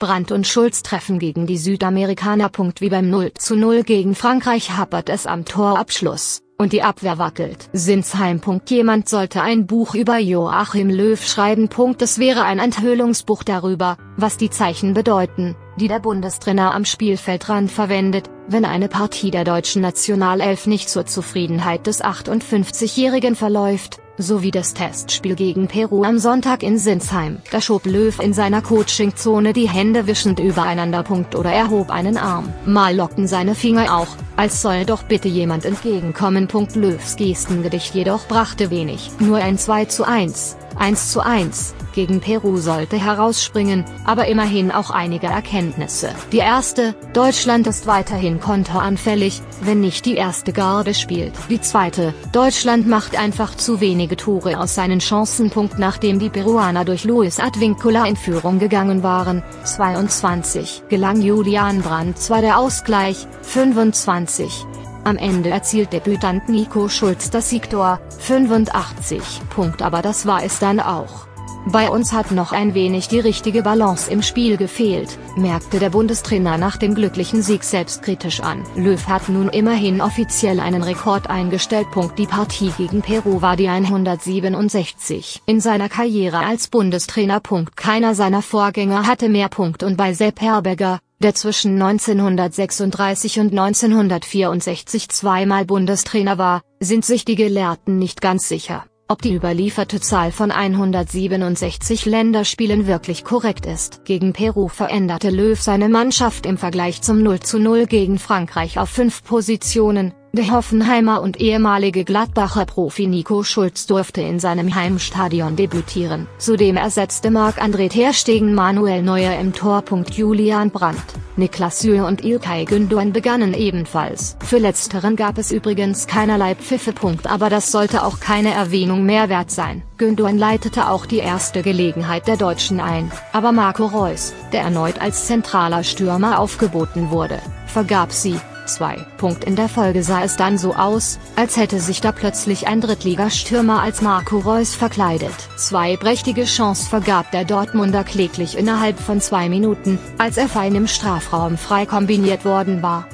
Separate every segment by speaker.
Speaker 1: Brandt und Schulz treffen gegen die Südamerikaner. Wie beim 0:0 gegen Frankreich hapert es am Torabschluss, und die Abwehr wackelt. Sinsheim. Jemand sollte ein Buch über Joachim Löw schreiben. Es wäre ein Enthüllungsbuch darüber, was die Zeichen bedeuten, die der Bundestrainer am Spielfeldrand verwendet, wenn eine Partie der deutschen Nationalelf nicht zur Zufriedenheit des 58-Jährigen verläuft, sowie das Testspiel gegen Peru am Sonntag in Sinsheim. Da schob Löw in seiner Coachingzone die Hände wischend übereinander. Oder erhob einen Arm. Mal lockten seine Finger auch, als soll doch bitte jemand entgegenkommen. Löws Gestengedicht jedoch brachte wenig. Nur ein 2:1, 1:1, gegen Peru sollte herausspringen, aber immerhin auch einige Erkenntnisse. Die erste: Deutschland ist weiterhin konteranfällig, wenn nicht die erste Garde spielt. Die zweite: Deutschland macht einfach zu wenige Tore aus seinen Chancen. Nachdem die Peruaner durch Luis Advíncula in Führung gegangen waren, 22, gelang Julian Brandt zwar der Ausgleich, 25. Am Ende erzielt Debütant Nico Schulz das Siegtor, 85. Aber das war es dann auch. Bei uns hat noch ein wenig die richtige Balance im Spiel gefehlt, merkte der Bundestrainer nach dem glücklichen Sieg selbstkritisch an. Löw hat nun immerhin offiziell einen Rekord eingestellt. Die Partie gegen Peru war die 167 in seiner Karriere als Bundestrainer. Keiner seiner Vorgänger hatte mehr. Und bei Sepp Herberger, der zwischen 1936 und 1964 zweimal Bundestrainer war, sind sich die Gelehrten nicht ganz sicher, ob die überlieferte Zahl von 167 Länderspielen wirklich korrekt ist. Gegen Peru veränderte Löw seine Mannschaft im Vergleich zum 0:0 gegen Frankreich auf 5 Positionen. Der Hoffenheimer und ehemalige Gladbacher Profi Nico Schulz durfte in seinem Heimstadion debütieren. Zudem ersetzte Marc-André ter Stegen Manuel Neuer im Tor. Julian Brandt, Niklas Süle und İlkay Gündoğan begannen ebenfalls. Für letzteren gab es übrigens keinerlei Pfiffe. Aber das sollte auch keine Erwähnung mehr wert sein. Gündoğan leitete auch die erste Gelegenheit der Deutschen ein, aber Marco Reus, der erneut als zentraler Stürmer aufgeboten wurde, vergab sie. 2. In der Folge sah es dann so aus, als hätte sich da plötzlich ein Drittligastürmer als Marco Reus verkleidet. 2 prächtige Chancen vergab der Dortmunder kläglich innerhalb von 2 Minuten, als er fein im Strafraum frei kombiniert worden war.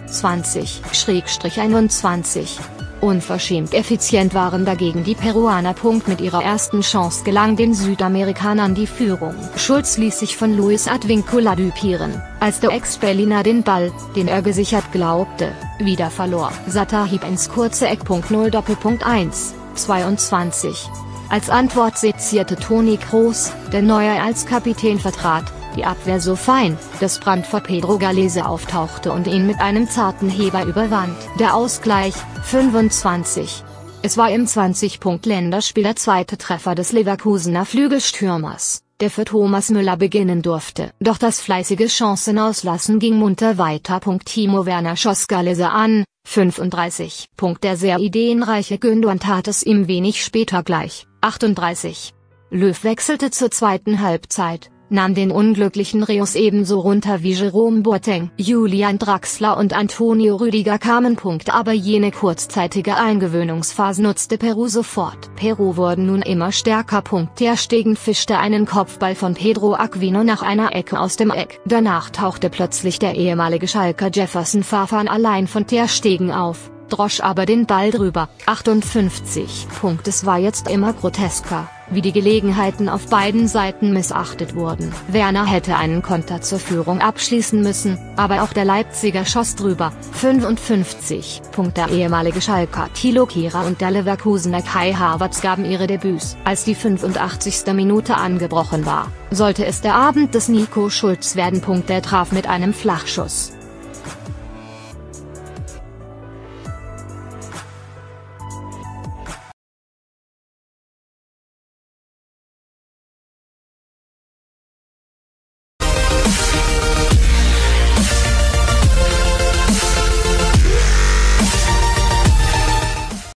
Speaker 1: 20/21. Unverschämt effizient waren dagegen die Peruaner. Mit ihrer ersten Chance gelang den Südamerikanern die Führung. Schulz ließ sich von Luis Advíncula düpieren, als der Ex-Berliner den Ball, den er gesichert glaubte, wieder verlor. Satter hieb ins kurze Eck. 0:1, 22. Als Antwort sezierte Toni Kroos, der Neuer als Kapitän vertrat, die Abwehr so fein, dass Brandt vor Pedro Galese auftauchte und ihn mit einem zarten Heber überwand. Der Ausgleich, 25. Es war im 20-Punkt-Länderspiel der zweite Treffer des Leverkusener Flügelstürmers, der für Thomas Müller beginnen durfte. Doch das fleißige Chancenauslassen ging munter weiter. Timo Werner schoss Galese an, 35. Der sehr ideenreiche Gündoğan tat es ihm wenig später gleich, 38. Löw wechselte zur zweiten Halbzeit, nahm den unglücklichen Reus ebenso runter wie Jerome Boateng. Julian Draxler und Antonio Rüdiger kamen. Aber jene kurzzeitige Eingewöhnungsphase nutzte Peru sofort. Peru wurde nun immer stärker. Ter Stegen fischte einen Kopfball von Pedro Aquino nach einer Ecke aus dem Eck. Danach tauchte plötzlich der ehemalige Schalker Jefferson Farfan allein von Ter Stegen auf, drosch aber den Ball drüber. 58. Es war jetzt immer grotesker, wie die Gelegenheiten auf beiden Seiten missachtet wurden. Werner hätte einen Konter zur Führung abschließen müssen, aber auch der Leipziger schoss drüber. 55. Der ehemalige Schalker Thilo Kehrer und der Leverkusener Kai Havertz gaben ihre Debüts. Als die 85. Minute angebrochen war, sollte es der Abend des Nico Schulz werden. Der traf mit einem Flachschuss.